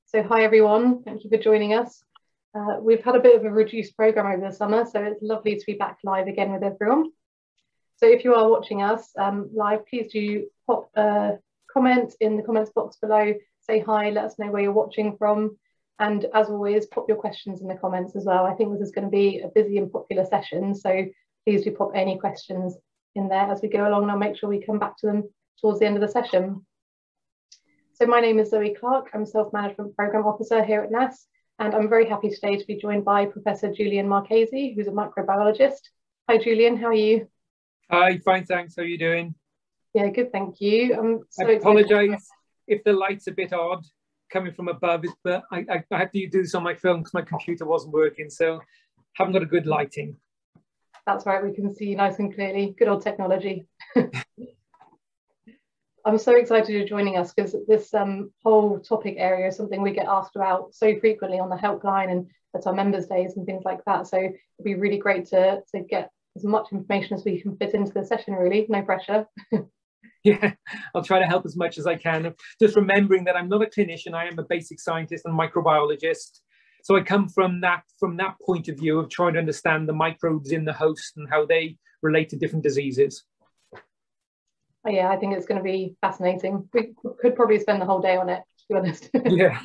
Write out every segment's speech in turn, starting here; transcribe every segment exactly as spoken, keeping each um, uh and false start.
So hi everyone, thank you for joining us. Uh, we've had a bit of a reduced programme over the summer, so it's lovely to be back live again with everyone. So if you are watching us um, live, please do pop a comment in the comments box below, say hi, let us know where you're watching from, and as always, pop your questions in the comments as well. I think this is going to be a busy and popular session, so please do pop any questions in there as we go along, and I'll make sure we come back to them towards the end of the session. So my name is Zoe Clark, I'm Self-Management Programme Officer here at N A S, and I'm very happy today to be joined by Professor Julian Marchesi, who's a microbiologist. Hi Julian, how are you? Hi, fine, thanks. How are you doing? Yeah, good, thank you. I'm so I apologise if the light's a bit odd coming from above, but I, I, I had to do this on my phone because my computer wasn't working, so haven't got a good lighting. That's right, we can see you nice and clearly. Good old technology. I'm so excited you're joining us because this um, whole topic area is something we get asked about so frequently on the helpline and at our members' days and things like that. So it'd be really great to, to get as much information as we can fit into the session, really, no pressure. Yeah, I'll try to help as much as I can. Just remembering that I'm not a clinician, I am a basic scientist and microbiologist. So I come from that, from that point of view of trying to understand the microbes in the host and how they relate to different diseases. Oh, yeah, I think it's going to be fascinating. We could probably spend the whole day on it, to be honest. Yeah.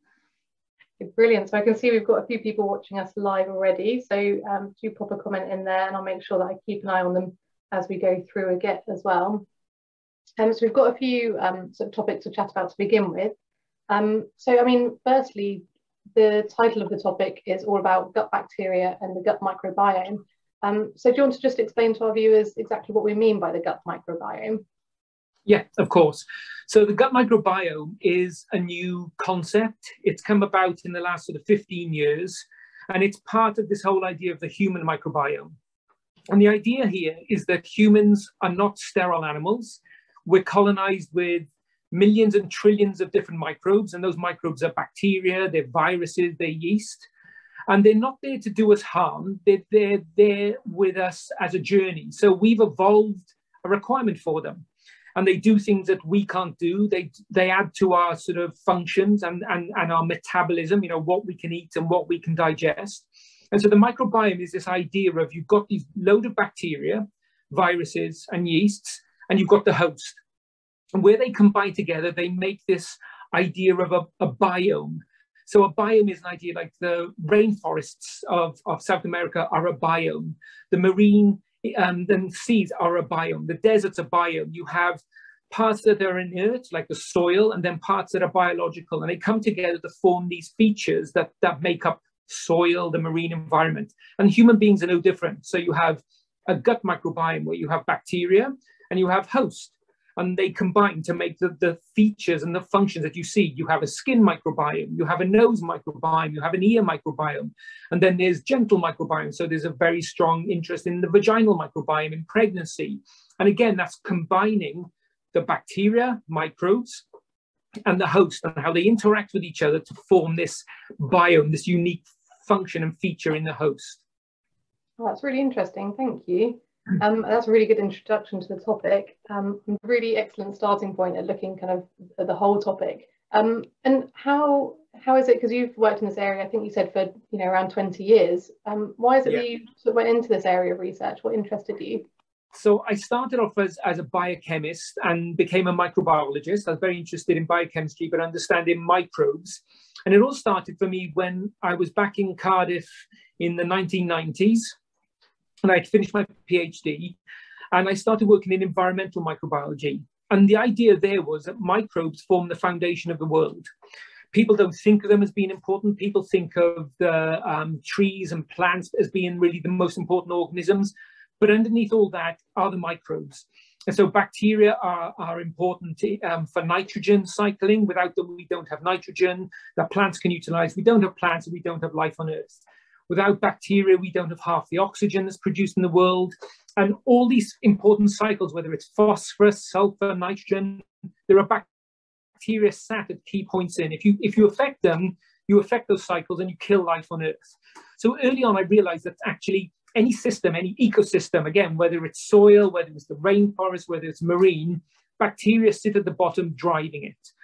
Brilliant. So I can see we've got a few people watching us live already. So um, do pop a comment in there and I'll make sure that I keep an eye on them as we go through again as well. Um, so we've got a few um, sort of topics to chat about to begin with. Um, so, I mean, firstly, the title of the topic is all about gut bacteria and the gut microbiome. Um, so do you want to just explain to our viewers exactly what we mean by the gut microbiome? Yeah, of course. So the gut microbiome is a new concept. It's come about in the last sort of fifteen years, and it's part of this whole idea of the human microbiome. And the idea here is that humans are not sterile animals. We're colonized with millions and trillions of different microbes, and those microbes are bacteria, they're viruses, they're yeast. And they're not there to do us harm. They're, they're there with us as a journey. So we've evolved a requirement for them. And they do things that we can't do. They, they add to our sort of functions and, and, and our metabolism, you know, what we can eat and what we can digest. And so the microbiome is this idea of you've got these load of bacteria, viruses and yeasts, and you've got the host. And where they combine together, they make this idea of a, a biome. So a biome is an idea like the rainforests of, of South America are a biome. The marine um, and seas are a biome. The desert's a biome. You have parts that are inert, like the soil, and then parts that are biological. And they come together to form these features that, that make up soil, the marine environment. And human beings are no different. So you have a gut microbiome where you have bacteria and you have host. And they combine to make the, the features and the functions that you see. You have a skin microbiome, you have a nose microbiome, you have an ear microbiome, and then there's gentle microbiome. So there's a very strong interest in the vaginal microbiome in pregnancy. And again, that's combining the bacteria, microbes, and the host and how they interact with each other to form this biome, this unique function and feature in the host. Well, that's really interesting, thank you. Um, that's a really good introduction to the topic. Um, really excellent starting point at looking kind of at the whole topic. Um, and how how is it, because you've worked in this area, I think you said for you know around twenty years. Um, why is it Yeah. that you sort of went into this area of research? What interested you? So I started off as, as a biochemist and became a microbiologist. I was very interested in biochemistry, but understanding microbes. And it all started for me when I was back in Cardiff in the nineteen nineties. And I'd finished my PhD and I started working in environmental microbiology. And the idea there was that microbes form the foundation of the world. People don't think of them as being important. People think of the um, trees and plants as being really the most important organisms. But underneath all that are the microbes. And so bacteria are, are important to, um, for nitrogen cycling. Without them, we don't have nitrogen that plants can utilize. We don't have plants and we don't have life on Earth. Without bacteria, we don't have half the oxygen that's produced in the world. And all these important cycles, whether it's phosphorus, sulfur, nitrogen, there are bacteria sat at key points in. If you, if you affect them, you affect those cycles and you kill life on Earth. So early on, I realized that actually any system, any ecosystem, again, whether it's soil, whether it's the rainforest, whether it's marine, bacteria sit at the bottom driving it.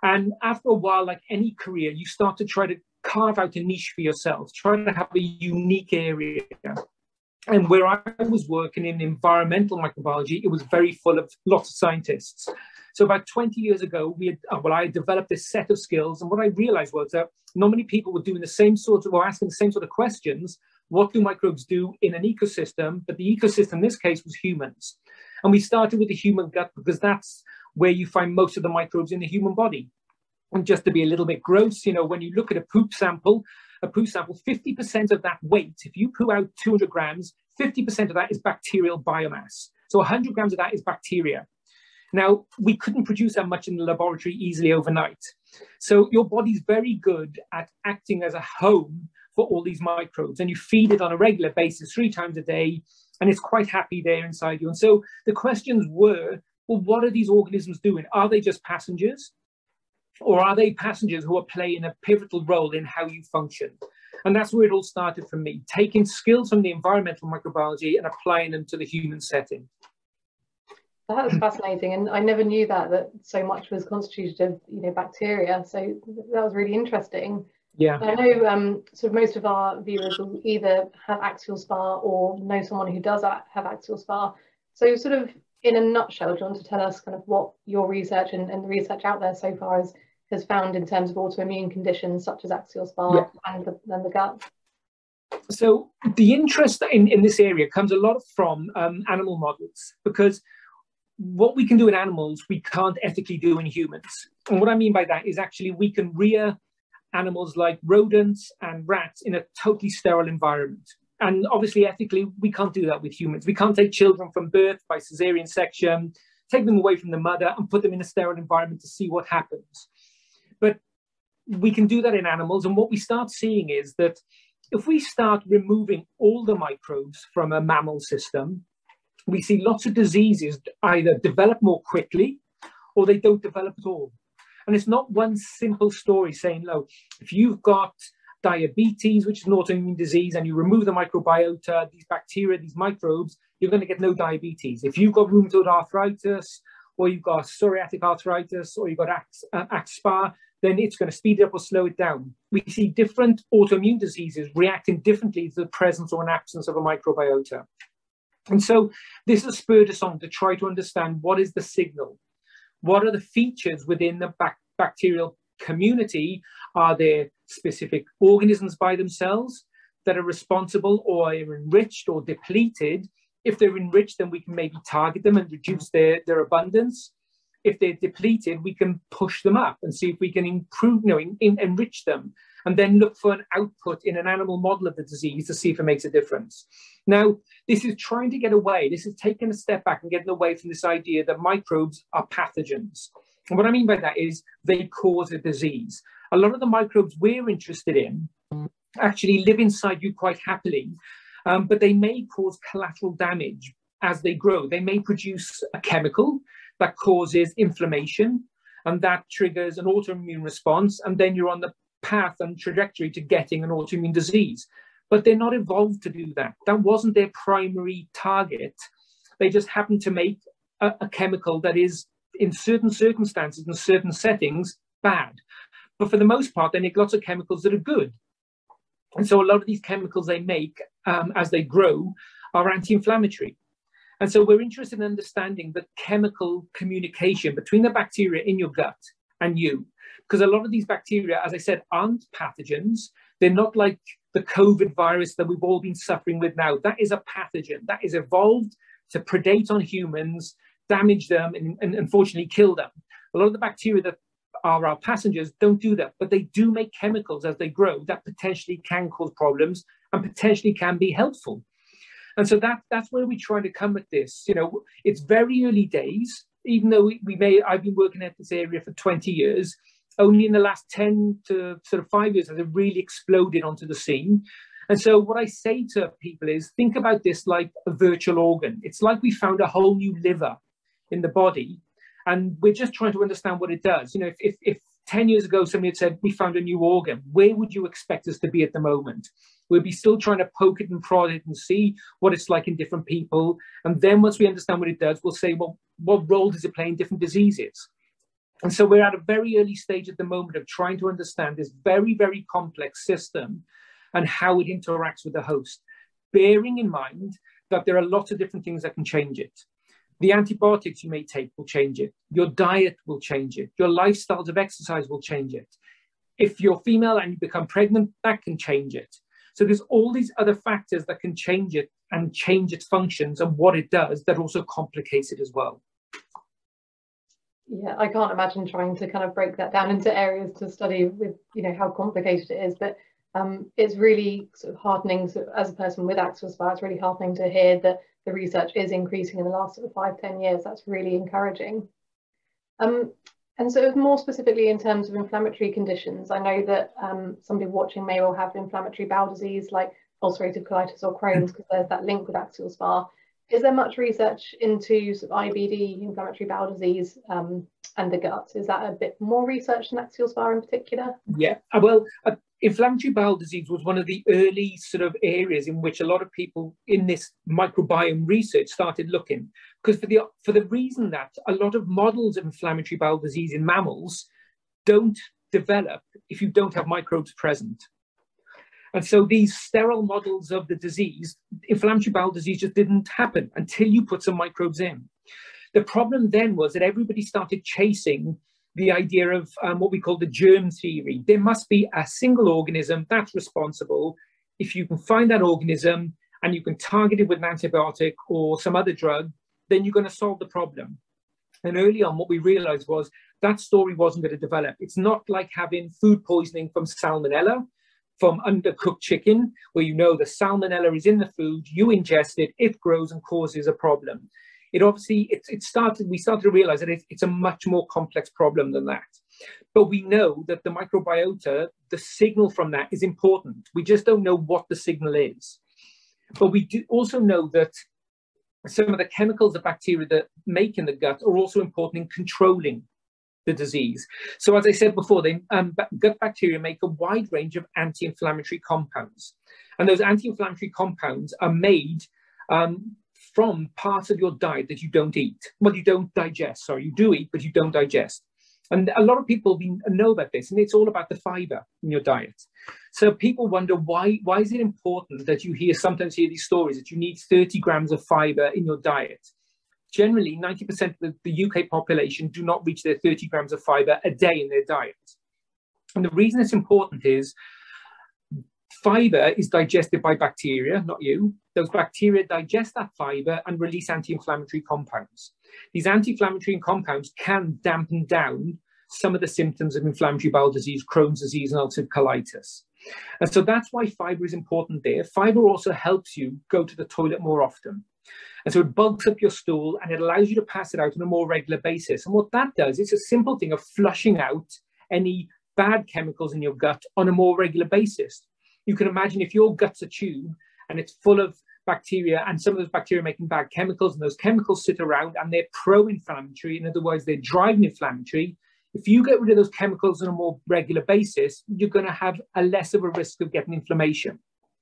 And after a while, like any career, you start to try to carve out a niche for yourself, try to have a unique area. And where I was working in environmental microbiology, it was very full of lots of scientists. So about twenty years ago, we had, well, I developed this set of skills. And what I realized was that not many people were doing the same sort of, or asking the same sort of questions. What do microbes do in an ecosystem? But the ecosystem in this case was humans. And we started with the human gut because that's where you find most of the microbes in the human body. And just to be a little bit gross, you know, when you look at a poop sample, a poo sample, fifty percent of that weight, if you poo out two hundred grams, fifty percent of that is bacterial biomass. So one hundred grams of that is bacteria. Now, we couldn't produce that much in the laboratory easily overnight. So your body's very good at acting as a home for all these microbes, and you feed it on a regular basis, three times a day, and it's quite happy there inside you. And so the questions were, well, what are these organisms doing? Are they just passengers? Or are they passengers who are playing a pivotal role in how you function? And that's where it all started for me, taking skills from the environmental microbiology and applying them to the human setting. That was fascinating, and I never knew that that so much was constituted of, you know, bacteria. So that was really interesting. Yeah, I know um, sort of most of our viewers will either have axial spar or know someone who does have axial spar. So sort of in a nutshell, do you want to tell us kind of what your research and, and the research out there so far has, has found in terms of autoimmune conditions such as axial spar yeah. and, the, and the gut? So the interest in, in this area comes a lot from um, animal models, because what we can do in animals, we can't ethically do in humans. And what I mean by that is actually we can rear animals like rodents and rats in a totally sterile environment. And obviously, ethically, we can't do that with humans. We can't take children from birth by cesarean section, take them away from the mother and put them in a sterile environment to see what happens. But we can do that in animals. And what we start seeing is that if we start removing all the microbes from a mammal system, we see lots of diseases either develop more quickly or they don't develop at all. And it's not one simple story saying, no, if you've got diabetes, which is an autoimmune disease, and you remove the microbiota, these bacteria, these microbes, you're going to get no diabetes. If you've got rheumatoid arthritis, or you've got psoriatic arthritis, or you've got axSpA, then it's going to speed it up or slow it down. We see different autoimmune diseases reacting differently to the presence or an absence of a microbiota. And so this has spurred us on to try to understand what is the signal. What are the features within the bac bacterial community? Are there specific organisms by themselves that are responsible or are enriched or depleted? If they're enriched, then we can maybe target them and reduce their, their abundance. If they're depleted, we can push them up and see if we can improve, you know, in, in, enrich them, and then look for an output in an animal model of the disease to see if it makes a difference. Now, this is trying to get away. This is taking a step back and getting away from this idea that microbes are pathogens. And what I mean by that is they cause a disease. A lot of the microbes we're interested in actually live inside you quite happily, um, but they may cause collateral damage as they grow. They may produce a chemical that causes inflammation, and that triggers an autoimmune response, and then you're on the path and trajectory to getting an autoimmune disease. But they're not evolved to do that. That wasn't their primary target. They just happen to make a, a chemical that is, in certain circumstances, in certain settings, bad. But for the most part, they make lots of chemicals that are good. And so a lot of these chemicals they make um, as they grow are anti-inflammatory. And so we're interested in understanding the chemical communication between the bacteria in your gut and you. Because a lot of these bacteria, as I said, aren't pathogens. They're not like the COVID virus that we've all been suffering with now. That is a pathogen that is evolved to predate on humans, damage them, and, and unfortunately kill them. A lot of the bacteria that are our passengers don't do that, but they do make chemicals as they grow that potentially can cause problems and potentially can be helpful. And so that, that's where we try to come at this. You know, it's very early days, even though we, we may, I've been working at this area for twenty years. Only in the last ten to sort of five years has it really exploded onto the scene. And so what I say to people is, think about this like a virtual organ. It's like we found a whole new liver in the body, and we're just trying to understand what it does. You know, if, if, if ten years ago somebody had said, we found a new organ, where would you expect us to be at the moment? We'll be still trying to poke it and prod it and see what it's like in different people. And then once we understand what it does, we'll say, well, what role does it play in different diseases? And so we're at a very early stage at the moment of trying to understand this very, very complex system and how it interacts with the host, bearing in mind that there are lots of different things that can change it. The antibiotics you may take will change it. Your diet will change it. Your lifestyles of exercise will change it. If you're female and you become pregnant, that can change it. So there's all these other factors that can change it and change its functions and what it does that also complicates it as well. Yeah, I can't imagine trying to kind of break that down into areas to study with, you know, how complicated it is. But um, it's really sort of heartening, so as a person with axial S P A, it's really heartening to hear that the research is increasing in the last sort of five, ten years. That's really encouraging. Um, and sort of more specifically in terms of inflammatory conditions, I know that um, somebody watching may well have inflammatory bowel disease like ulcerative colitis or Crohn's, because there's that link with axial S P A. Is there much research into sort of I B D, inflammatory bowel disease, um, and the gut? Is that a bit more research than axial S P A in particular? Yeah, well, uh, inflammatory bowel disease was one of the early sort of areas in which a lot of people in this microbiome research started looking, because for the for the reason that a lot of models of inflammatory bowel disease in mammals don't develop if you don't have microbes present. And so these sterile models of the disease, inflammatory bowel disease, just didn't happen until you put some microbes in. The problem then was that everybody started chasing the idea of um, what we call the germ theory. There must be a single organism that's responsible. If you can find that organism and you can target it with an antibiotic or some other drug, then you're going to solve the problem. And early on, what we realized was that story wasn't going to develop. It's not like having food poisoning from salmonella, from undercooked chicken, where you know the salmonella is in the food, you ingest it, it grows and causes a problem. It obviously, it, it started, we started to realize that it, it's a much more complex problem than that. But we know that the microbiota, the signal from that is important. We just don't know what the signal is. But we do also know that some of the chemicals the bacteria that make in the gut are also important in controlling the disease. So as I said before, they, um, gut bacteria make a wide range of anti-inflammatory compounds. And those anti-inflammatory compounds are made um, from parts of your diet that you don't eat. Well, you don't digest, sorry, you do eat, but you don't digest. And a lot of people know about this, and it's all about the fiber in your diet. So people wonder why, why is it important that you hear, sometimes hear these stories that you need thirty grams of fiber in your diet? Generally, ninety percent of the, the U K population do not reach their thirty grams of fiber a day in their diet. And the reason it's important is fiber is digested by bacteria, not you. Those bacteria digest that fiber and release anti-inflammatory compounds. These anti-inflammatory compounds can dampen down some of the symptoms of inflammatory bowel disease, Crohn's disease, and ulcerative colitis. And so that's why fiber is important there. Fiber also helps you go to the toilet more often. And so it bulks up your stool and it allows you to pass it out on a more regular basis. And what that does, it's a simple thing of flushing out any bad chemicals in your gut on a more regular basis. You can imagine if your gut's a tube and it's full of bacteria, and some of those bacteria are making bad chemicals, and those chemicals sit around and they're pro-inflammatory, in other words, they're driving inflammatory. If you get rid of those chemicals on a more regular basis, you're going to have a less of a risk of getting inflammation.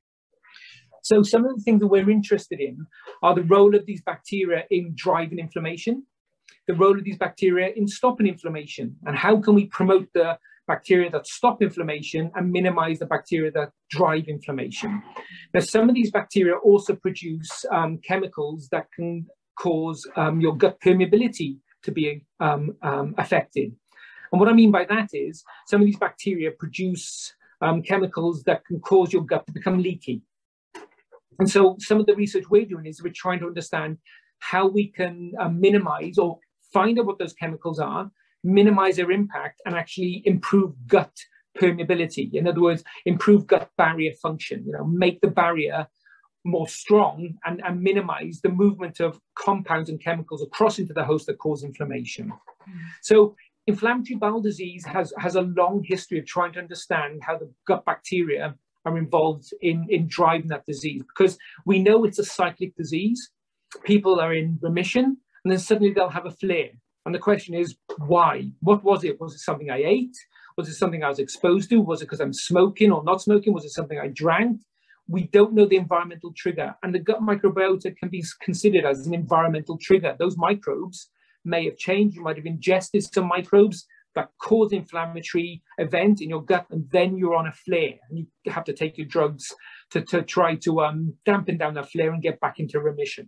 So some of the things that we're interested in are the role of these bacteria in driving inflammation, the role of these bacteria in stopping inflammation, and how can we promote the bacteria that stop inflammation and minimize the bacteria that drive inflammation. Now, some of these bacteria also produce um, chemicals that can cause um, your gut permeability to be um, um, affected. And what I mean by that is some of these bacteria produce um, chemicals that can cause your gut to become leaky. And so some of the research we're doing is we're trying to understand how we can uh, minimize or find out what those chemicals are, minimize their impact, and actually improve gut permeability. In other words, improve gut barrier function, you know, make the barrier more strong and, and minimize the movement of compounds and chemicals across into the host that cause inflammation. Mm. So inflammatory bowel disease has, has a long history of trying to understand how the gut bacteria are involved in, in driving that disease, because we know it's a cyclic disease. People are in remission and then suddenly they'll have a flare. And the question is, why? What was it? Was it something I ate? Was it something I was exposed to? Was it because I'm smoking or not smoking? Was it something I drank? We don't know the environmental trigger. And the gut microbiota can be considered as an environmental trigger. Those microbes may have changed. You might have ingested some microbes that cause inflammatory event in your gut, and then you're on a flare. And you have to take your drugs to, to try to um, dampen down that flare and get back into remission.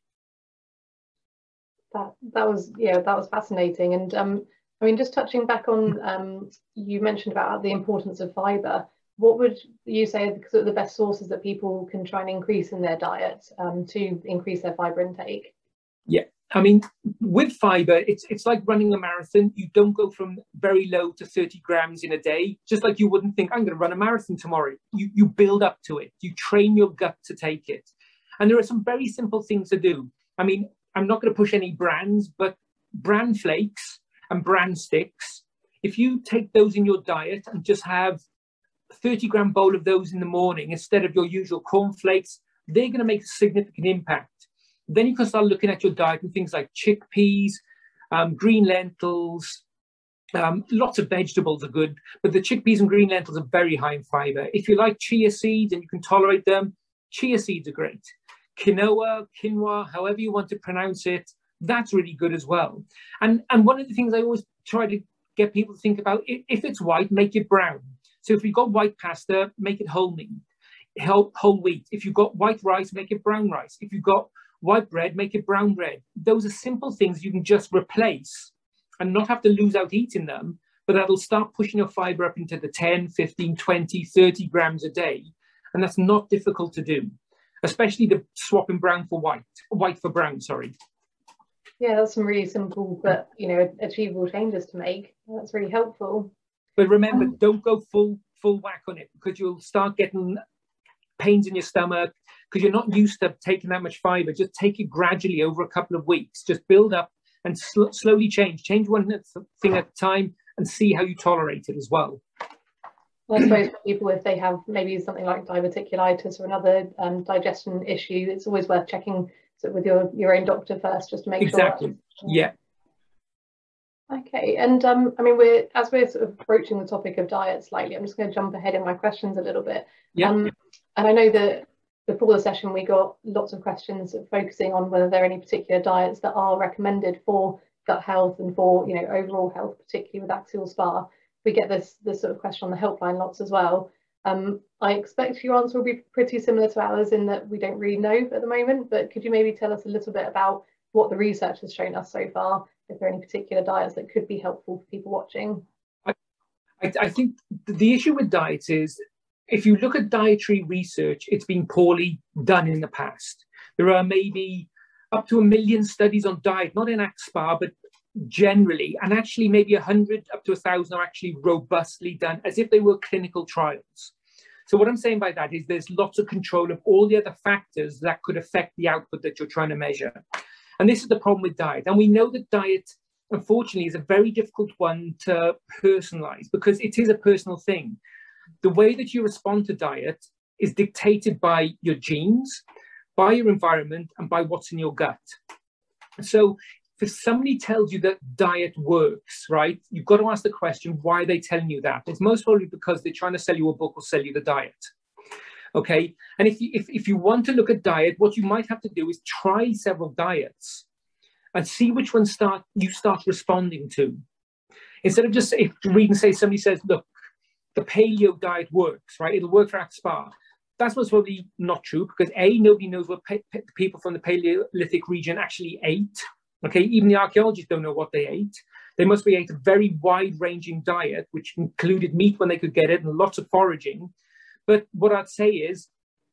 That, that was, yeah, that was fascinating. And um, I mean, just touching back on, um, you mentioned about the importance of fibre. What would you say are the, the best sources that people can try and increase in their diet um, to increase their fibre intake? Yeah, I mean, with fibre, it's it's like running a marathon. You don't go from very low to thirty grams in a day, just like you wouldn't think, I'm going to run a marathon tomorrow. You, you build up to it. You train your gut to take it. And there are some very simple things to do. I mean, I'm not going to push any brands, but bran flakes and bran sticks, if you take those in your diet and just have a thirty gram bowl of those in the morning instead of your usual cornflakes, they're going to make a significant impact. Then you can start looking at your diet and things like chickpeas, um, green lentils, um, lots of vegetables are good, but the chickpeas and green lentils are very high in fiber. If you like chia seeds and you can tolerate them, chia seeds are great. Quinoa, quinoa, however you want to pronounce it, that's really good as well. And, and one of the things I always try to get people to think about, if it's white, make it brown. So if you've got white pasta, make it whole meat, whole, whole wheat. If you've got white rice, make it brown rice. If you've got white bread, make it brown bread. Those are simple things you can just replace and not have to lose out eating them, but that'll start pushing your fiber up into the ten, fifteen, twenty, thirty grams a day. And that's not difficult to do, especially the swapping brown for white, white for brown, sorry. Yeah, that's some really simple but, you know, achievable changes to make. That's really helpful. But remember, Um, don't go full full whack on it, because you'll start getting pains in your stomach because you're not used to taking that much fiber. Just take it gradually over a couple of weeks. Just build up and sl slowly change. Change one thing at a time and see how you tolerate it as well. I suppose for people, if they have maybe something like diverticulitis or another um, digestion issue, it's always worth checking sort of with your, your own doctor first, just to make exactly. sure. Exactly, yeah. Okay, and um, I mean, we're as we're sort of approaching the topic of diet slightly, I'm just going to jump ahead in my questions a little bit. Yeah. Um, and I know that before the session, we got lots of questions focusing on whether there are any particular diets that are recommended for gut health and for, you know, overall health, particularly with axial S P A. We get this this sort of question on the helpline lots as well. Um, I expect your answer will be pretty similar to ours in that we don't really know at the moment, but could you maybe tell us a little bit about what the research has shown us so far, if there are any particular diets that could be helpful for people watching? I, I, I think the issue with diets is, if you look at dietary research, it's been poorly done in the past. There are maybe up to a million studies on diet, not in ax S P A, but generally, and actually maybe a hundred up to a thousand are actually robustly done as if they were clinical trials. So what I'm saying by that is there's lots of control of all the other factors that could affect the output that you're trying to measure. And this is the problem with diet. And we know that diet, unfortunately, is a very difficult one to personalize because it is a personal thing. The way that you respond to diet is dictated by your genes, by your environment, and by what's in your gut. So if somebody tells you that diet works, right, you've got to ask the question, why are they telling you that? It's most probably because they're trying to sell you a book or sell you the diet. Okay, and if you, if, if you want to look at diet, what you might have to do is try several diets and see which one start you start responding to. Instead of just if reading, say somebody says, look, the paleo diet works, right? It'll work for ax S P A. That's most probably not true because A, nobody knows what people from the Paleolithic region actually ate. Okay, even the archaeologists don't know what they ate. They must be ate a very wide-ranging diet, which included meat when they could get it and lots of foraging. But what I'd say is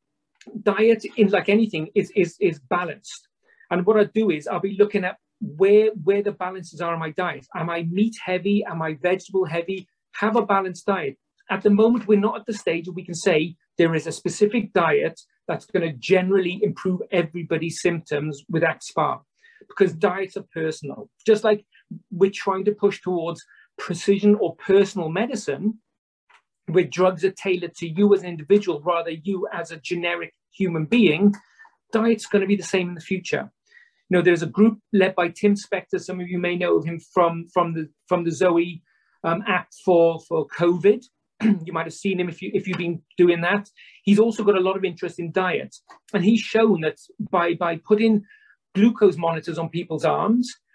diet, in like anything, is, is, is balanced. And what I do is I'll be looking at where, where the balances are in my diet. Am I meat heavy? Am I vegetable heavy? Have a balanced diet. At the moment, we're not at the stage where we can say there is a specific diet that's going to generally improve everybody's symptoms with ax S P A, because diets are personal. Just like we're trying to push towards precision or personal medicine, where drugs are tailored to you as an individual rather you as a generic human being, diet's going to be the same in the future. You know, there's a group led by Tim Spector. Some of you may know of him from, from the from the Zoe um, app for, for COVID. You might have seen him if, you, if you've been doing that. He's also got a lot of interest in diet. And he's shown that by, by putting glucose monitors on people's arms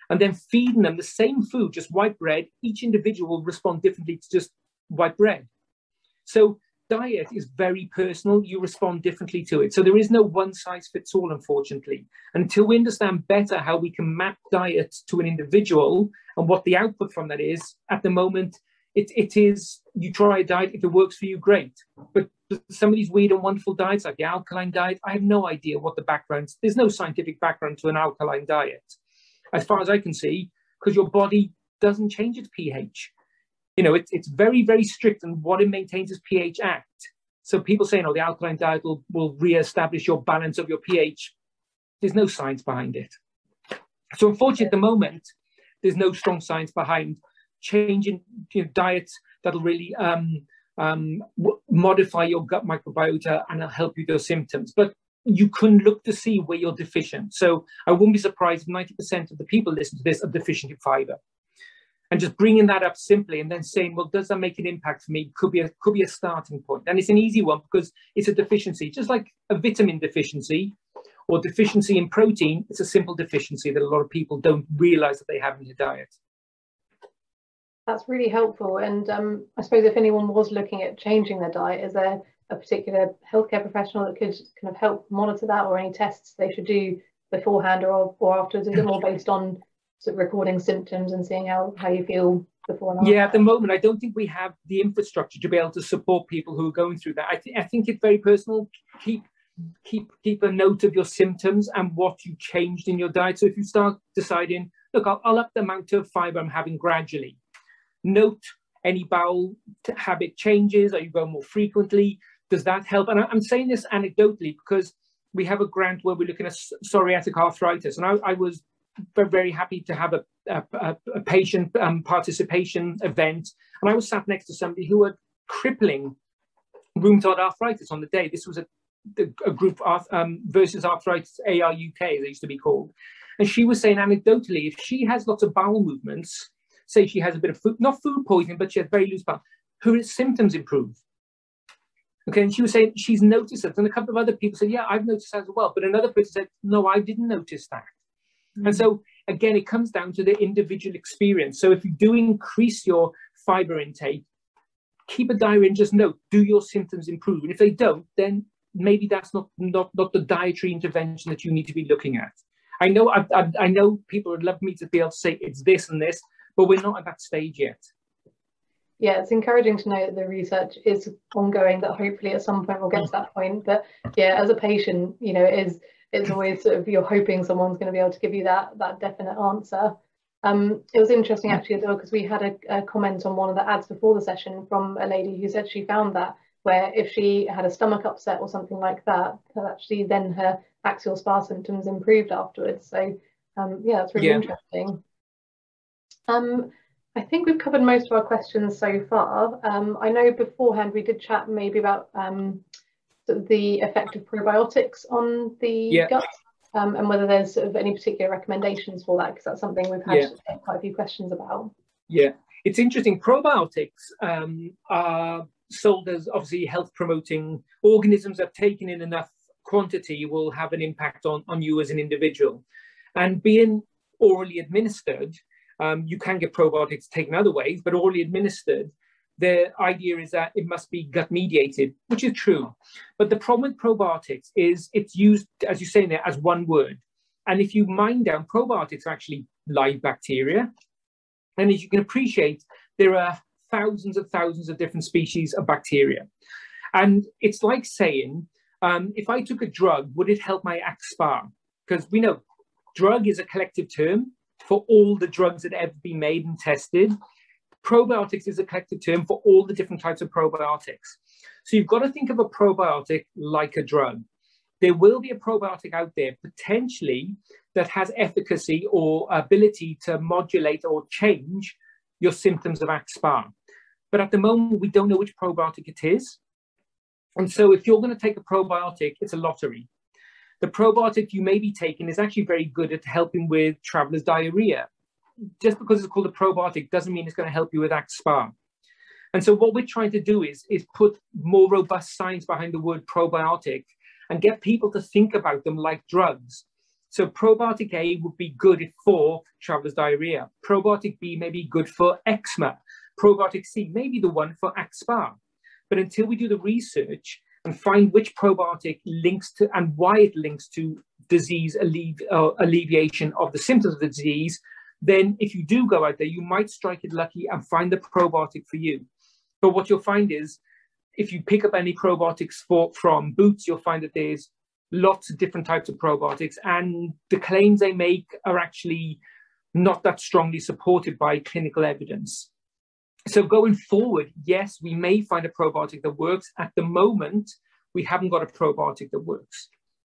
and then feeding them the same food, just white bread, each individual will respond differently to just white bread. So diet is very personal. You respond differently to it. So there is no one size fits all, unfortunately. Until we understand better how we can map diet to an individual and what the output from that is, at the moment, it, it is, you try a diet, if it works for you, great. But some of these weird and wonderful diets, like the alkaline diet, I have no idea what the background, there's no scientific background to an alkaline diet, as far as I can see, because your body doesn't change its pH. You know, it, it's very, very strict on what it maintains its pH at. So people say, no, the alkaline diet will, will re-establish your balance of your pH. There's no science behind it. So unfortunately, at the moment, there's no strong science behind changing, you know, diets that'll really um, um, modify your gut microbiota and it'll help you with your symptoms. But you can look to see where you're deficient. So I wouldn't be surprised if ninety percent of the people listening to this are deficient in fiber. And just bringing that up simply and then saying, well, does that make an impact for me? Could be a, could be a starting point. And it's an easy one because it's a deficiency, just like a vitamin deficiency or deficiency in protein. It's a simple deficiency that a lot of people don't realize that they have in their diet. That's really helpful. And um, I suppose if anyone was looking at changing their diet, is there a particular healthcare professional that could kind of help monitor that, or any tests they should do beforehand or, or afterwards? Is it more based on sort of recording symptoms and seeing how, how you feel before and after? Yeah, at the moment, I don't think we have the infrastructure to be able to support people who are going through that. I, th I think it's very personal. Keep, keep, keep a note of your symptoms and what you changed in your diet. So if you start deciding, look, I'll, I'll up the amount of fiber I'm having gradually. Note any bowel habit changes. Are you going more frequently? Does that help? And I, I'm saying this anecdotally because we have a grant where we're looking at psoriatic arthritis. And I, I was very, very happy to have a, a, a patient um, participation event. And I was sat next to somebody who had crippling rheumatoid arthritis on the day. This was a, a group um, versus arthritis, A R U K, as they used to be called. And she was saying anecdotally, if she has lots of bowel movements, say she has a bit of food, not food poisoning, but she has very loose bowel, her symptoms improve. Okay, and she was saying she's noticed it. And a couple of other people said, yeah, I've noticed that as well. But another person said, no, I didn't notice that. Mm-hmm. And so, again, it comes down to the individual experience. So if you do increase your fiber intake, keep a diary and just note, do your symptoms improve? And if they don't, then maybe that's not, not, not the dietary intervention that you need to be looking at. I know, I, I, I know people would love me to be able to say it's this and this, but we're not at that stage yet. Yeah, it's encouraging to know that the research is ongoing, that hopefully at some point we'll get to that point. But yeah, as a patient, you know, it is, it's always sort of, you're hoping someone's going to be able to give you that, that definite answer. Um, it was interesting actually as well, because we had a, a comment on one of the ads before the session from a lady who said she found that where if she had a stomach upset or something like that, that actually then her axial S P A symptoms improved afterwards. So um, yeah, it's really yeah. interesting. Um, I think we've covered most of our questions so far. Um, I know beforehand we did chat maybe about um, sort of the effect of probiotics on the yeah. gut, um, and whether there's sort of any particular recommendations for that, because that's something we've had yeah. quite a few questions about. Yeah, it's interesting. Probiotics um, are sold as obviously health promoting organisms that taken in enough quantity will have an impact on, on you as an individual. And being orally administered, Um, you can get probiotics taken other ways, but orally administered, the idea is that it must be gut mediated, which is true. But the problem with probiotics is it's used, as you say in there, as one word. And if you mine down, probiotics are actually live bacteria. And as you can appreciate, there are thousands and thousands of different species of bacteria. And it's like saying, um, if I took a drug, would it help my A C S P A? Because we know drug is a collective term for all the drugs that have ever been made and tested. Probiotics is a collective term for all the different types of probiotics. So you've got to think of a probiotic like a drug. There will be a probiotic out there potentially that has efficacy or ability to modulate or change your symptoms of A C S P A. But at the moment, we don't know which probiotic it is. And so if you're going to take a probiotic, it's a lottery. The probiotic you may be taking is actually very good at helping with traveler's diarrhea. Just because it's called a probiotic doesn't mean it's going to help you with A C S P A. And so what we're trying to do is, is put more robust science behind the word probiotic and get people to think about them like drugs. So probiotic A would be good for traveler's diarrhea. Probiotic B may be good for eczema. Probiotic C may be the one for axSpA. But until we do the research and find which probiotic links to and why it links to disease allevi uh, alleviation of the symptoms of the disease, then if you do go out there, you might strike it lucky and find the probiotic for you. But what you'll find is, if you pick up any probiotics for, from Boots, you'll find that there's lots of different types of probiotics, and the claims they make are actually not that strongly supported by clinical evidence. So going forward, yes, we may find a probiotic that works. At the moment, we haven't got a probiotic that works.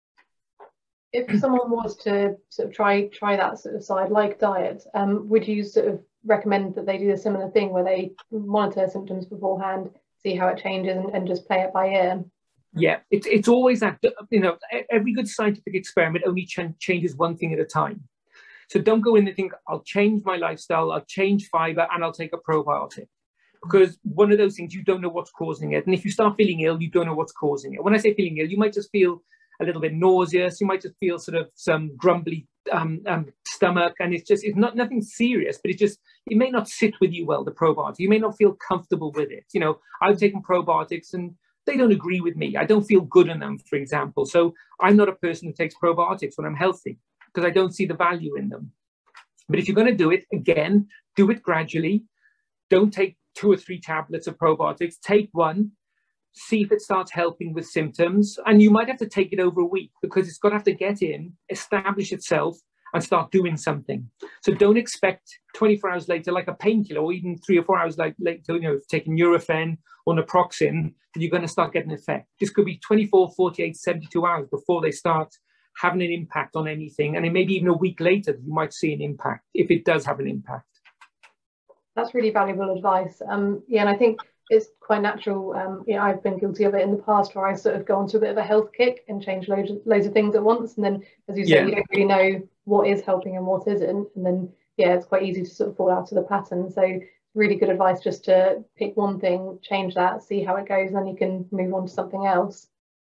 If someone was to sort of try try that sort of side, like diet, um, would you sort of recommend that they do a similar thing where they monitor symptoms beforehand, see how it changes, and, and just play it by ear? Yeah, it's it's always that, you know, every good scientific experiment only ch changes one thing at a time. So don't go in and think, I'll change my lifestyle, I'll change fiber, and I'll take a probiotic. Because one of those things, you don't know what's causing it. And if you start feeling ill, you don't know what's causing it. When I say feeling ill, you might just feel a little bit nauseous, you might just feel sort of some grumbly um, um, stomach, and it's just, it's not nothing serious, but it just, it may not sit with you well, the probiotic. You may not feel comfortable with it. You know, I've taken probiotics and they don't agree with me. I don't feel good in them, for example. So I'm not a person who takes probiotics when I'm healthy, because I don't see the value in them. But if you're going to do it, again, do it gradually. Don't take two or three tablets of probiotics. Take one, see if it starts helping with symptoms. And you might have to take it over a week, because it's got to have to get in, establish itself, and start doing something. So don't expect twenty-four hours later, like a painkiller, or even three or four hours like, later, you know, taking Nurofen or naproxen, that you're going to start getting an effect. This could be twenty-four, forty-eight, seventy-two hours before they start having an impact on anything. And then maybe even a week later, you might see an impact, if it does have an impact. That's really valuable advice. Um, yeah, and I think it's quite natural. Um, you know, I've been guilty of it in the past, where I sort of go onto a bit of a health kick and change loads of, loads of things at once. And then, as you say, yeah. you don't really know what is helping and what isn't. And then, yeah, it's quite easy to sort of fall out of the pattern. So really good advice just to pick one thing, change that, see how it goes, and then you can move on to something else.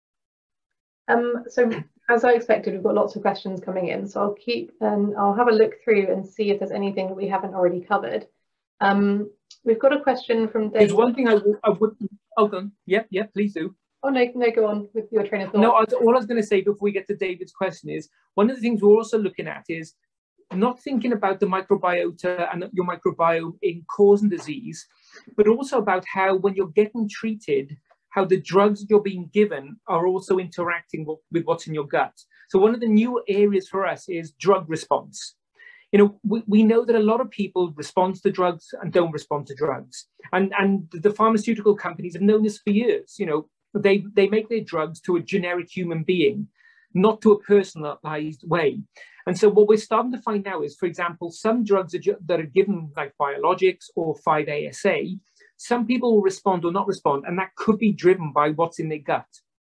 Um, so as I expected, we've got lots of questions coming in. So I'll keep and I'll have a look through and see if there's anything that we haven't already covered. Um, we've got a question from David. There's one thing I, w I would, oh, go on. Yeah, yeah, please do. Oh, no, no, go on with your train of thought. No, I, all I was going to say before we get to David's question is, one of the things we're also looking at is not thinking about the microbiota and your microbiome in causing disease, but also about how when you're getting treated, how the drugs you're being given are also interacting with what's in your gut. So one of the new areas for us is drug response. You know, we, we know that a lot of people respond to drugs and don't respond to drugs. And, and the pharmaceutical companies have known this for years. You know, they, they make their drugs to a generic human being, not to a personalized way. And so what we're starting to find now is, for example, some drugs that are given like biologics or five A S A, some people will respond or not respond, and that could be driven by what's in their gut.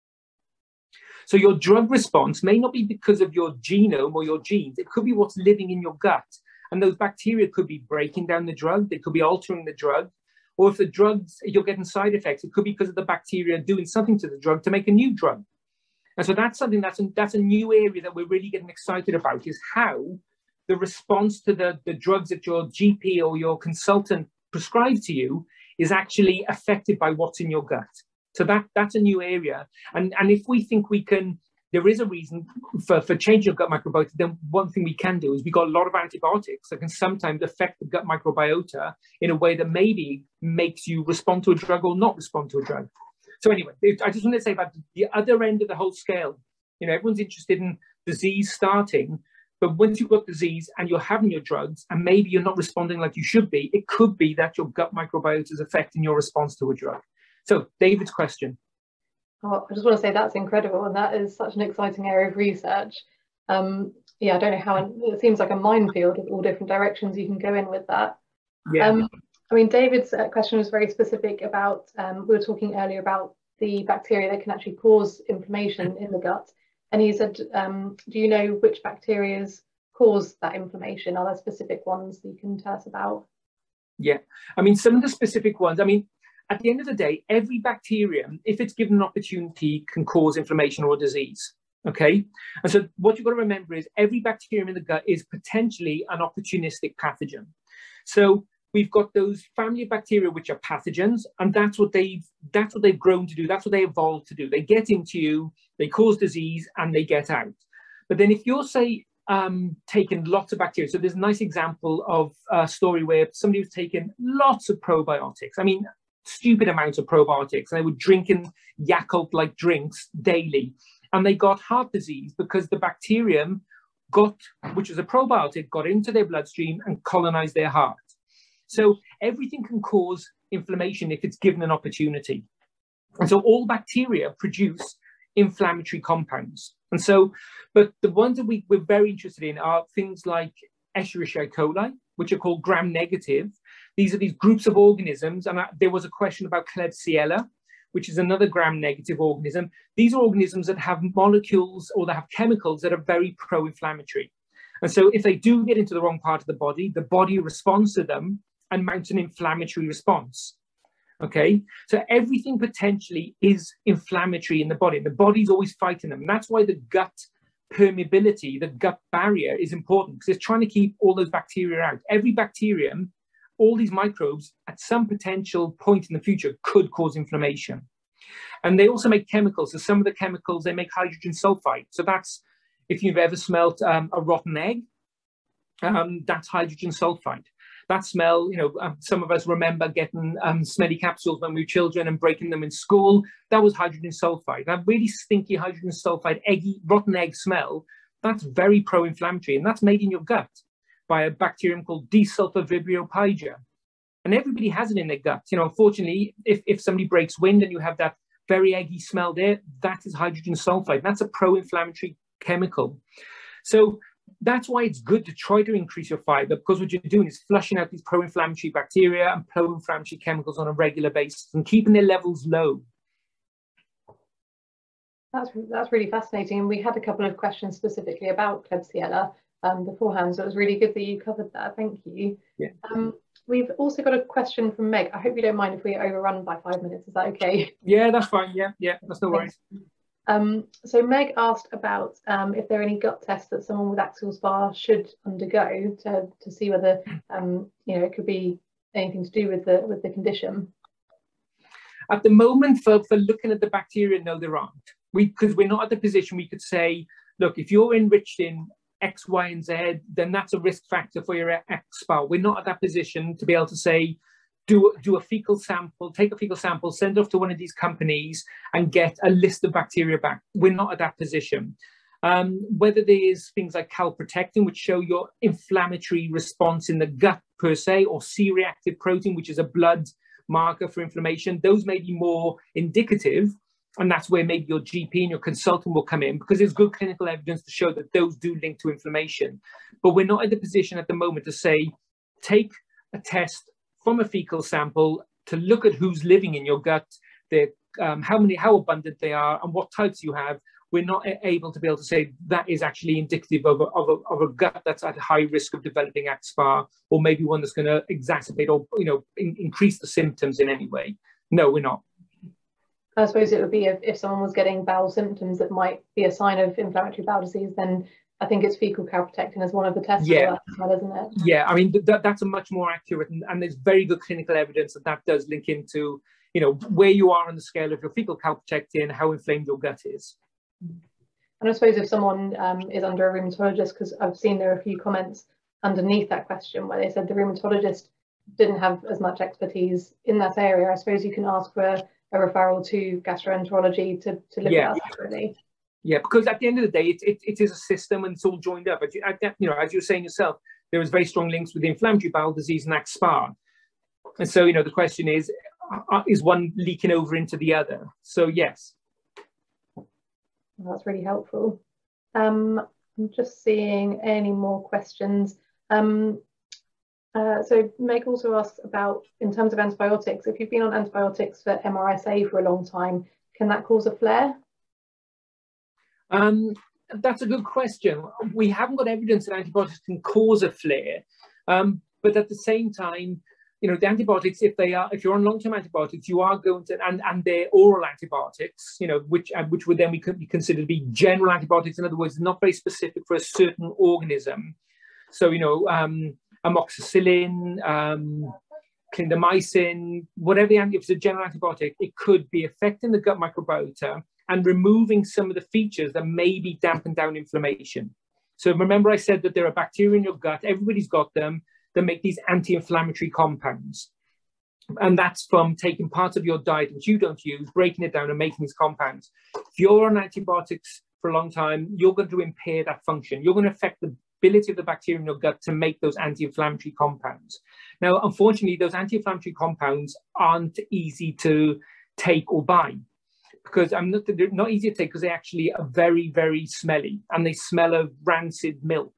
So your drug response may not be because of your genome or your genes. It could be what's living in your gut. And those bacteria could be breaking down the drug. They could be altering the drug. Or if the drugs, you're getting side effects, it could be because of the bacteria doing something to the drug to make a new drug. And so that's something that's a, that's a new area that we're really getting excited about, is how the response to the, the drugs that your G P or your consultant prescribes to you is actually affected by what's in your gut. So that, that's a new area. And, and if we think we can, there is a reason for, for changing your gut microbiota, then one thing we can do is we've got a lot of antibiotics that can sometimes affect the gut microbiota in a way that maybe makes you respond to a drug or not respond to a drug. So anyway, I just want to say about the other end of the whole scale. You know, everyone's interested in disease starting, but once you've got disease and you're having your drugs and maybe you're not responding like you should be, it could be that your gut microbiota is affecting your response to a drug. So David's question. Oh, I just want to say that's incredible, and that is such an exciting area of research. Um, yeah, I don't know how, it seems like a minefield of all different directions you can go in with that. Yeah. Um, I mean, David's uh, question was very specific about, um, we were talking earlier about the bacteria that can actually cause inflammation in the gut. And he said, um, do you know which bacteria cause that inflammation? Are there specific ones that you can tell us about? Yeah, I mean, some of the specific ones, I mean, at the end of the day, every bacterium, if it's given an opportunity, can cause inflammation or disease. Okay, and so what you've got to remember is every bacterium in the gut is potentially an opportunistic pathogen. So we've got those family of bacteria which are pathogens, and that's what they've that's what they've grown to do. That's what they evolved to do. They get into you, they cause disease, and they get out. But then if you're, say, um, taking lots of bacteria, so there's a nice example of a story where somebody was taking lots of probiotics. I mean, stupid amounts of probiotics. They were drinking Yakult-like drinks daily, and they got heart disease because the bacterium got, which is a probiotic, got into their bloodstream and colonized their heart. So everything can cause inflammation if it's given an opportunity. And so all bacteria produce inflammatory compounds. And so, but the ones that we, we're very interested in are things like Escherichia coli, which are called gram-negative. These are these groups of organisms. And I, there was a question about Klebsiella, which is another gram-negative organism. These are organisms that have molecules or that have chemicals that are very pro-inflammatory. And so if they do get into the wrong part of the body, the body responds to them and mounts an inflammatory response. Okay, so everything potentially is inflammatory in the body. The body's always fighting them. And that's why the gut permeability, the gut barrier is important, because it's trying to keep all those bacteria out. Every bacterium, all these microbes at some potential point in the future could cause inflammation. And they also make chemicals. So some of the chemicals, they make hydrogen sulfide. So that's, if you've ever smelt um, a rotten egg, um, that's hydrogen sulfide. That smell, you know, um, some of us remember getting um, smelly capsules when we were children and breaking them in school. That was hydrogen sulfide. That really stinky hydrogen sulfide, eggy, rotten egg smell, that's very pro-inflammatory. And that's made in your gut by a bacterium called D. sulfur vibrio pygia. And everybody has it in their gut. You know, unfortunately, if, if somebody breaks wind and you have that very eggy smell there, that is hydrogen sulfide. That's a pro-inflammatory chemical. So that's why it's good to try to increase your fiber, because what you're doing is flushing out these pro-inflammatory bacteria and pro-inflammatory chemicals on a regular basis and keeping their levels low. That's, that's really fascinating. And we had a couple of questions specifically about Klebsiella um, beforehand, so it was really good that you covered that. Thank you. Yeah. Um, we've also got a question from Meg. I hope you don't mind if we overrun by five minutes. Is that okay? Yeah, that's fine. Yeah, yeah, that's no worries. Um, so Meg asked about um, if there are any gut tests that someone with axial S P A should undergo to, to see whether um, you know, it could be anything to do with the with the condition. At the moment, for, for looking at the bacteria, no, there aren't. We because we're not at the position we could say, look, if you're enriched in X, Y, and Z, then that's a risk factor for your X S P A. We're not at that position to be able to say, Do, do a fecal sample, take a fecal sample, send it off to one of these companies and get a list of bacteria back. We're not at that position. Um, whether there's things like calprotectin, which show your inflammatory response in the gut per se, or C-reactive protein, which is a blood marker for inflammation, those may be more indicative. And that's where maybe your G P and your consultant will come in, because there's good clinical evidence to show that those do link to inflammation. But we're not in the position at the moment to say, take a test from a fecal sample to look at who's living in your gut, their, um, how many, how abundant they are, and what types you have. We're not able to be able to say that is actually indicative of a, of a, of a gut that's at high risk of developing X S P A, or maybe one that's going to exacerbate or you know in, increase the symptoms in any way. No, we're not. I suppose it would be if, if someone was getting bowel symptoms that might be a sign of inflammatory bowel disease, then I think it's fecal calprotectin as one of the tests, yeah. as well, isn't it? Yeah, I mean, th that's a much more accurate, and, and there's very good clinical evidence that that does link into, you know, where you are on the scale of your fecal calprotectin, how inflamed your gut is. And I suppose if someone um, is under a rheumatologist, because I've seen there are a few comments underneath that question where they said the rheumatologist didn't have as much expertise in that area, I suppose you can ask for a, a referral to gastroenterology to, to look yeah. at that separately. Yeah, because at the end of the day, it, it, it is a system and it's all joined up. But, you know, as you were saying yourself, there is very strong links with the inflammatory bowel disease and X S P A. And so, you know, the question is, is one leaking over into the other? So, yes. Well, that's really helpful. Um, I'm just seeing any more questions. Um, uh, so Meg also asks about, in terms of antibiotics, if you've been on antibiotics for M R S A for a long time, can that cause a flare? Um, that's a good question. We haven't got evidence that antibiotics can cause a flare, um, but at the same time, you know, the antibiotics, if they are, if you're on long-term antibiotics, you are going to, and, and they're oral antibiotics, you know, which, which would then we could be considered to be general antibiotics. In other words, not very specific for a certain organism. So, you know, um, amoxicillin, um, clindamycin, whatever the, if it's a general antibiotic, it could be affecting the gut microbiota and removing some of the features that maybe dampen down inflammation. So remember I said that there are bacteria in your gut, everybody's got them, that make these anti-inflammatory compounds. And that's from taking parts of your diet which you don't use, breaking it down and making these compounds. If you're on antibiotics for a long time, you're going to impair that function. You're going to affect the ability of the bacteria in your gut to make those anti-inflammatory compounds. Now, unfortunately, those anti-inflammatory compounds aren't easy to take or buy, because I'm not, they're not easy to take because they actually are very, very smelly and they smell of rancid milk.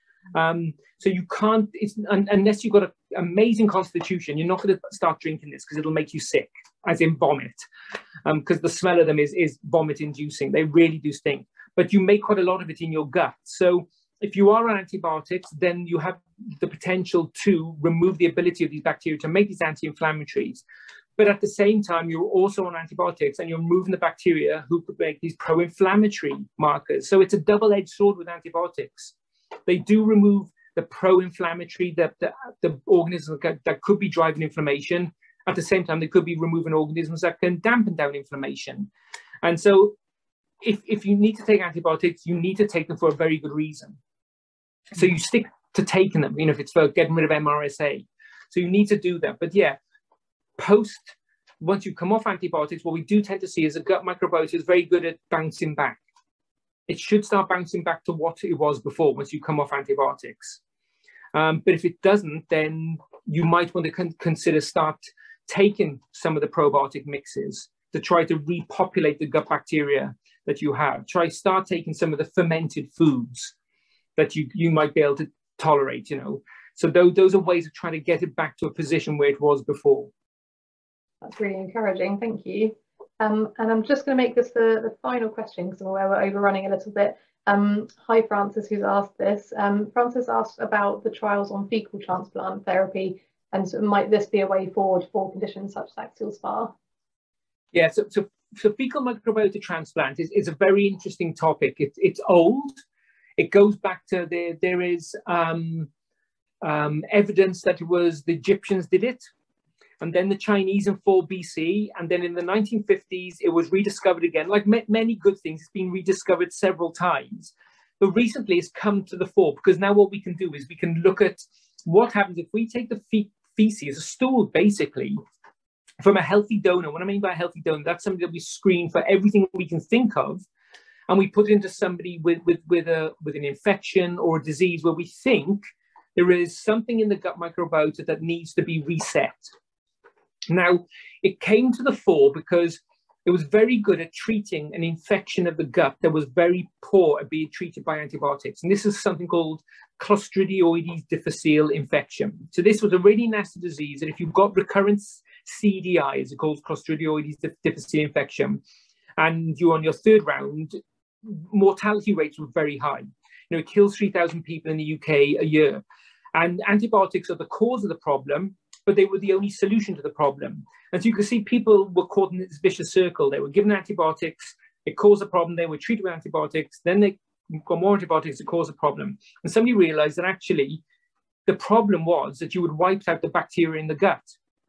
Um, so you can't, it's, unless you've got an amazing constitution, you're not going to start drinking this because it'll make you sick, as in vomit, because um, the smell of them is, is vomit inducing. They really do stink, but you make quite a lot of it in your gut. So if you are on antibiotics, then you have the potential to remove the ability of these bacteria to make these anti-inflammatories. But at the same time, you're also on antibiotics and you're removing the bacteria who could make these pro-inflammatory markers. So it's a double-edged sword with antibiotics. They do remove the pro-inflammatory, the, the, the organisms that, that could be driving inflammation. At the same time, they could be removing organisms that can dampen down inflammation. And so if, if you need to take antibiotics, you need to take them for a very good reason. So you stick to taking them, you know, if it's for getting rid of M R S A. So you need to do that. But yeah, post, once you come off antibiotics, what we do tend to see is the gut microbiota is very good at bouncing back. It should start bouncing back to what it was before once you come off antibiotics. Um, but if it doesn't, then you might want to con consider start taking some of the probiotic mixes to try to repopulate the gut bacteria that you have. Try start taking some of the fermented foods that you, you might be able to tolerate, you know. So those, those are ways of trying to get it back to a position where it was before. That's really encouraging, thank you. Um, and I'm just going to make this the, the final question because I'm aware we're overrunning a little bit. Um, hi, Francis, who's asked this. Um, Francis asked about the trials on fecal transplant therapy, and so might this be a way forward for conditions such as axial S P A? Yeah, so, so, so fecal microbiota transplant is, is a very interesting topic. It, it's old. It goes back to there, there is um, um, evidence that it was the Egyptians did it, and then the Chinese in four B C, and then in the nineteen fifties, it was rediscovered again. Like many good things, it's been rediscovered several times. But recently it's come to the fore because now what we can do is we can look at what happens if we take the fe feces, a stool basically, from a healthy donor. What I mean by a healthy donor, that's somebody that we screen for everything we can think of, and we put it into somebody with, with, with, a, with an infection or a disease where we think there is something in the gut microbiota that needs to be reset. Now, it came to the fore because it was very good at treating an infection of the gut that was very poor at being treated by antibiotics. And this is something called Clostridioides difficile infection. So this was a really nasty disease. And if you've got recurrent C D I, as it calls Clostridioides difficile infection, and you're on your third round, mortality rates were very high. You know, it kills three thousand people in the U K a year. And antibiotics are the cause of the problem, but they were the only solution to the problem. And so you can see people were caught in this vicious circle. They were given antibiotics, it caused a problem, they were treated with antibiotics, then they got more antibiotics to cause a problem. And somebody realized that actually the problem was that you would wipe out the bacteria in the gut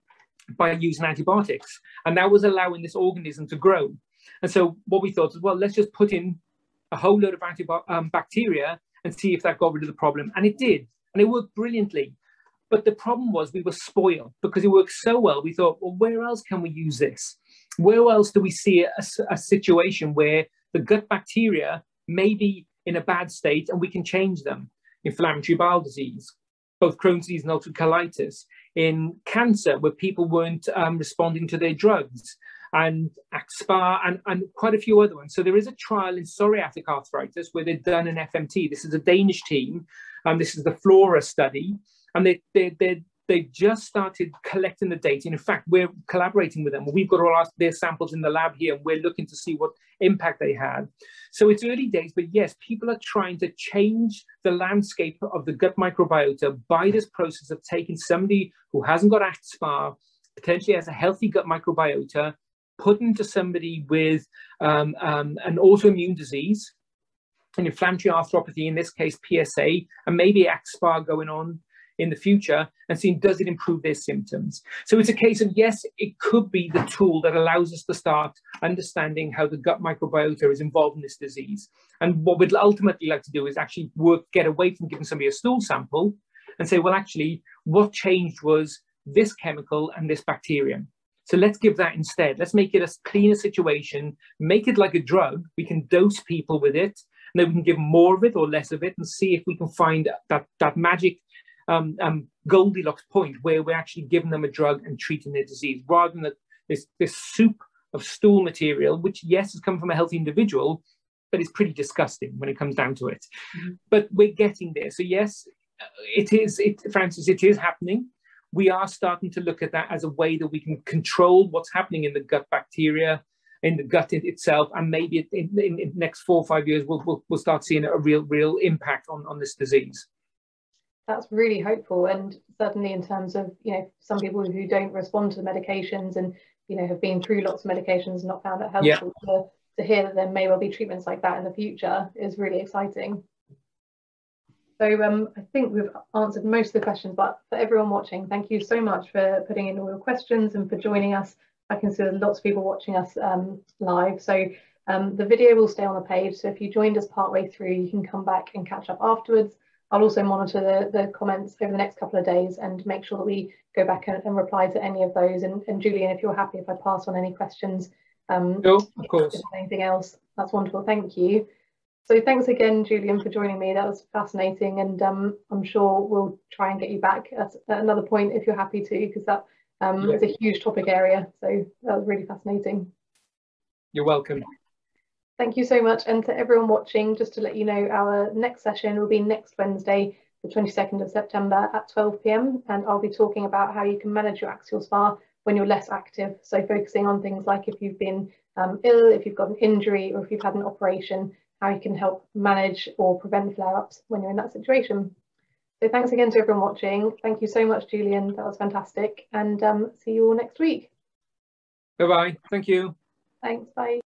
by using antibiotics. And that was allowing this organism to grow. And so what we thought was, well, let's just put in a whole load of antibiotic um, bacteria and see if that got rid of the problem. And it did, and it worked brilliantly. But the problem was we were spoiled because it worked so well. We thought, well, where else can we use this? Where else do we see a, a situation where the gut bacteria may be in a bad state and we can change them? Inflammatory bowel disease, both Crohn's disease and ulcerative colitis. In cancer, where people weren't um, responding to their drugs, and A C S P A, and, and quite a few other ones. So there is a trial in psoriatic arthritis where they've done an F M T. This is a Danish team, and this is the FLORA study. And they, they, they, They've just started collecting the data. And in fact, we're collaborating with them. We've got all our, their samples in the lab here, and we're looking to see what impact they had. So it's early days, but yes, people are trying to change the landscape of the gut microbiota by this process of taking somebody who hasn't got AxSpA, potentially has a healthy gut microbiota, put into somebody with um, um, an autoimmune disease, an inflammatory arthropathy, in this case P S A, and maybe AxSpA going on in the future, and seeing does it improve their symptoms. So it's a case of, yes, it could be the tool that allows us to start understanding how the gut microbiota is involved in this disease. And what we'd ultimately like to do is actually work, get away from giving somebody a stool sample and say, well, actually, what changed was this chemical and this bacterium. So let's give that instead. Let's make it a cleaner situation, make it like a drug. We can dose people with it, and then we can give more of it or less of it and see if we can find that, that magic Um, um, Goldilocks point where we're actually giving them a drug and treating their disease, rather than this, this soup of stool material, which, yes, has come from a healthy individual, but it's pretty disgusting when it comes down to it. Mm-hmm. But we're getting there. So yes, it is, it, Francis, it is happening. We are starting to look at that as a way that we can control what's happening in the gut bacteria, in the gut itself, and maybe in, in, in the next four or five years, we'll, we'll, we'll start seeing a real, real impact on, on this disease. That's really hopeful, and certainly in terms of, you know, some people who don't respond to the medications and, you know, have been through lots of medications and not found it helpful, yeah. to, to hear that there may well be treatments like that in the future is really exciting. So um, I think we've answered most of the questions, but for everyone watching, thank you so much for putting in all your questions and for joining us. I can see there's lots of people watching us um, live. So um, the video will stay on the page. So if you joined us partway through, you can come back and catch up afterwards. I'll also monitor the, the comments over the next couple of days and make sure that we go back and, and reply to any of those. And, and Julian, if you're happy, if I pass on any questions, um, sure, of course. If there's anything else, that's wonderful. Thank you. So thanks again, Julian, for joining me. That was fascinating, and um, I'm sure we'll try and get you back at, at another point if you're happy to, because that um, yeah. is a huge topic area. So that was really fascinating. You're welcome. Thank you so much. And to everyone watching, just to let you know, our next session will be next Wednesday, the twenty-second of September at twelve p m And I'll be talking about how you can manage your axial SpA when you're less active. So focusing on things like if you've been um, ill, if you've got an injury, or if you've had an operation, how you can help manage or prevent flare-ups when you're in that situation. So thanks again to everyone watching. Thank you so much, Julian. That was fantastic. And um, see you all next week. Bye-bye. Thank you. Thanks. Bye.